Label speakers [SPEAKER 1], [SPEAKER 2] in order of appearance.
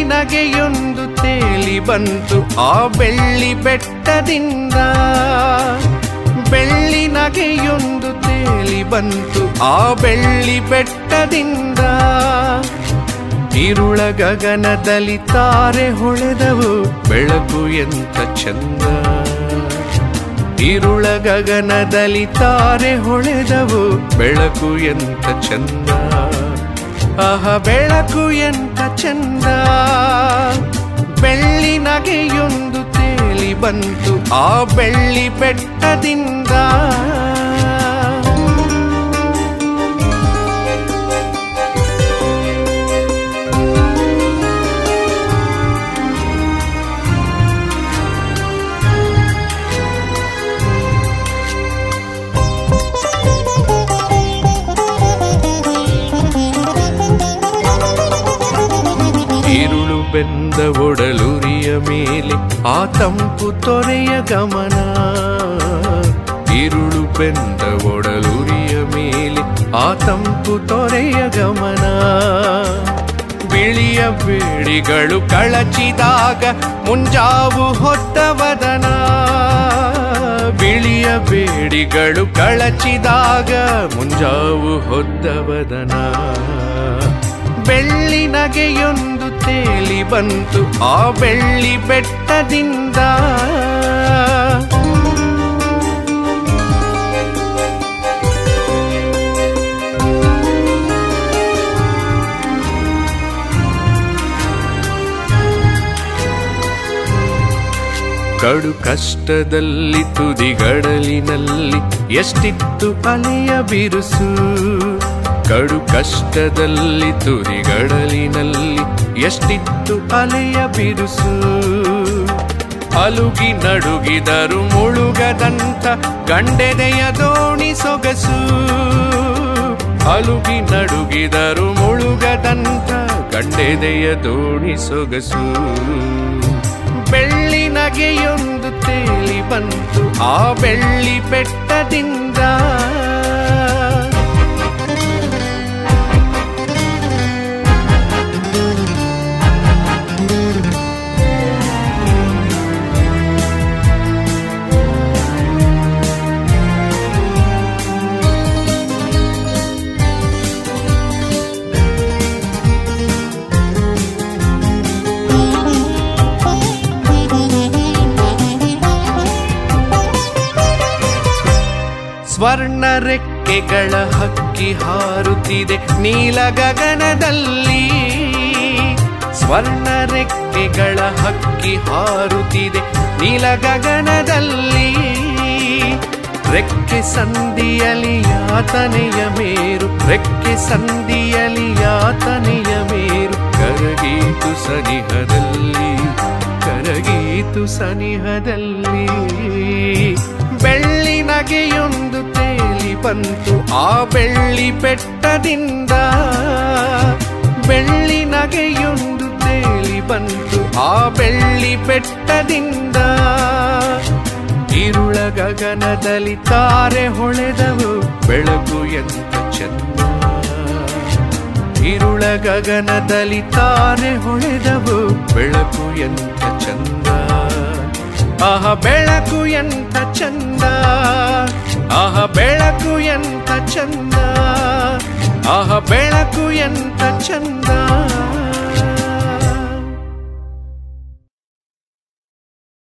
[SPEAKER 1] ನಗೆಯೊಂದು ತೇಲಿ ಬಂತು ಆ ಬೆಳ್ಳಿ ಬೆಟ್ಟದಿಂದ. ಬೆಳ್ಳಿ ನಗೆಯೊಂದು ತೇಲಿ ಬಂತು ಆ ಬೆಳ್ಳಿ ಬೆಟ್ಟದಿಂದ. ಇರುಳ ಗಗನದಲ್ಲಿ ತಾರೆ ಹೊಳೆದವು ಬೆಳಕು ಎಂತ ಚಂದ. ಇರುಳ ಗಗನದಲ್ಲಿ ತಾರೆ ಹೊಳೆದವು ಬೆಳಕು ಎಂತ ಚಂದ. ಆಹ ಬೆಳಕು ಎಂತ ಚಂದ. ಬೆಳ್ಳಿ ನಗೆಯೊಂದು ತೇಲಿ ಬಂತು ಆ ಬೆಳ್ಳಿ ಬೆಟ್ಟದಿಂದ. ಇರುಳು ಬೆಂದ ಒಡಲುರಿಯ ಮೇಲೆ ಆ ತಂಪು ತೊರೆಯ ಗಮನ. ಇರುಳು ಬೆಂದ ಒಡಲುರಿಯ ಮೇಲೆ ಆ ತಂಪು ತೊರೆಯ ಗಮನ. ಬಿಳಿಯ ಬೇಡಿಗಳು ಕಳಚಿದಾಗ ಮುಂಜಾವು ಹೊತ್ತ ವದನ. ಬಿಳಿಯ ಬೇಡಿಗಳು ಕಳಚಿದಾಗ ಮುಂಜಾವು ಹೊತ್ತ ವದನ. ಬೆಳ್ಳಿ ನಗೆಯೊಂದು ತೇಲಿ ಬಂತು ಆ ಬೆಳ್ಳಿ ಬೆಟ್ಟದಿಂದ. ಕಡು ಕಷ್ಟದಲ್ಲಿ ತುದಿಗಡಲಿನಲ್ಲಿ ಎಷ್ಟಿತ್ತು ಅಲೆಯ ಬಿರುಸು. ಕಡು ಕಷ್ಟದಲ್ಲಿ ತುದಿಗಡಲಿನಲ್ಲಿ ಎಷ್ಟಿತ್ತು ಅಲೆಯ ಬಿರುಸು. ಅಲುಗಿ ನಡುಗಿದರು ಮುಳುಗದಂತ ಗಂಡೆದೆಯ ದೋಣಿ ಸೊಗಸು. ಅಲುಗಿ ನಡುಗಿದರು ಮುಳುಗದಂತ ಗಂಡೆದೆಯ ದೋಣಿ ಸೊಗಸು. ಬೆಳ್ಳಿ ನಗೆಯೊಂದು ತೇಲಿ ಬಂತು ಆ ಬೆಳ್ಳಿ ಬೆಟ್ಟದಿಂದ. ಸ್ವರ್ಣ ರೆಕ್ಕೆಗಳ ಹಕ್ಕಿ ಹಾರುತ್ತಿದೆ ನೀಲ ಗಗನದಲ್ಲಿ. ಸ್ವರ್ಣ ರೆಕ್ಕೆಗಳ ಹಕ್ಕಿ ಹಾರುತ್ತಿದೆ ನೀಲ ಗಗನದಲ್ಲಿ. ರೆಕ್ಕೆ ಸಂದಿಯಲಿ ಯಾತನೆಯ ಮೇರು. ರೆಕ್ಕೆ ಸಂದಿಯಲಿ ಯಾತನೆಯ ಮೇರು. ಕರಗೀತು ಸನಿಹದಲ್ಲಿ. ಕರಗೀತು ಸನಿಹದಲ್ಲಿ. ಬೆಳ್ಳಿ ನಗೆಯೊಂದು ತೇಲಿ ಬಂತು ಆ ಬೆಳ್ಳಿ ಬೆಟ್ಟದಿಂದ. ಬೆಳ್ಳಿ ನಗೆಯೊಂದು ತೇಲಿ ಬಂತು ಆ ಬೆಳ್ಳಿ ಬೆಟ್ಟದಿಂದ. ಇರುಳ ಗಗನದಲ್ಲಿ ತಾರೆ ಹೊಳೆದವು ಬೆಳಕು ಎಂತ ಚಂದ. ಇರುಳ ಗಗನದಲ್ಲಿ ತಾರೆ ಹೊಳೆದವು ಬೆಳಕು ಎಂತ ಚಂದ. ಆಹ ಬೆಳಕು ಎಂತ ಚಂದ. ಆಹ ಬೆಳಕು ಎಂತ ಚಂದ. ಆಹ ಬೆಳಕು ಎಂತ ಚಂದ.